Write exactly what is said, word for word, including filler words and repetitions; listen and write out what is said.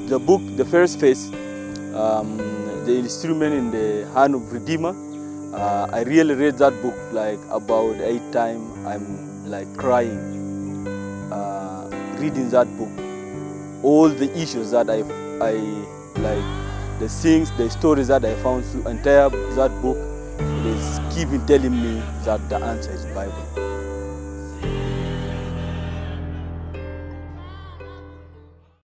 the book, the first phase, um, the instrument in the hand of Redeemer. Uh, I really read that book like about eight times. I'm like crying, uh, reading that book. All the issues that I, I like, the things, the stories that I found through entire that book, it is keeping telling me that the answer is Bible.